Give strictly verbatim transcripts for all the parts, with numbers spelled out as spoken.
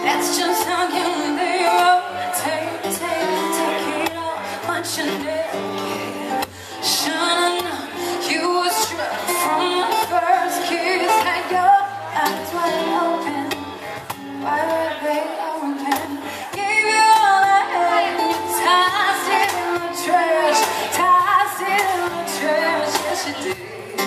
That's just how you they roll. Take, take, take it all, but you never get. Should've known you were struck from the first kiss. Had your eyes wide open, wide, wide open. Gave you all I had, and you tossed it in the trash, tossed it in the trash. Yes, you did.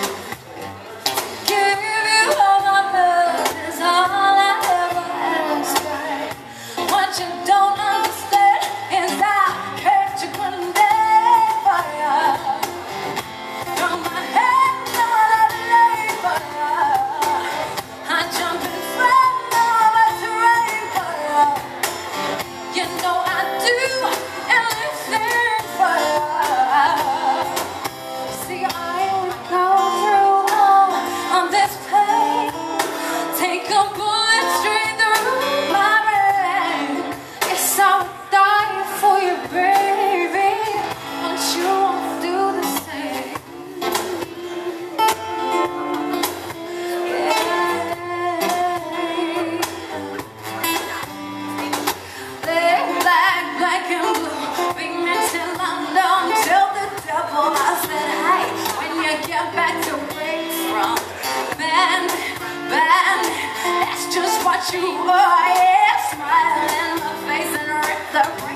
You don't understand is I catch you when never from my head, not a labor. I jump in front of a train for you. You know I do anything for you. See, I would go through all of this pain, take a bullet straight through my I would die for you, baby, but you won't do the same. Yeah. Black, black and blue, bring me till I'm done. Tell the devil I said hi when you get back to where you're from. Man, man, that's just what you are. Yeah, smile in my face and rip the